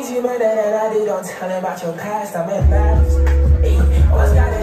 you better than I did. Don't tell me about your past. I'm embarrassed. Hey, always gotta